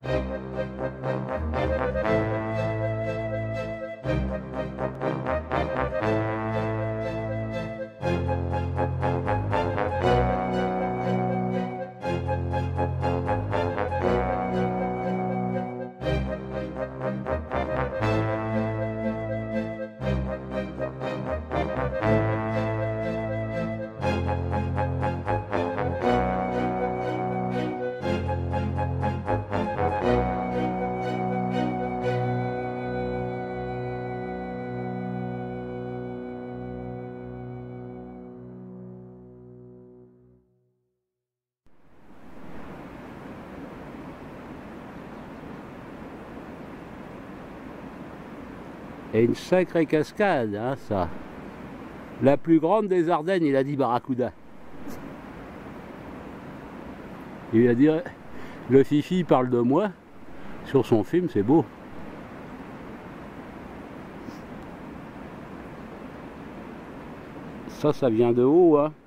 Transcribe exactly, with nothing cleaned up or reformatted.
Et une sacrée cascade, hein, ça. La plus grande des Ardennes, il a dit Barracuda. Il a dit, le Fifi parle de moi sur son film, c'est beau. Ça, ça vient de haut, hein.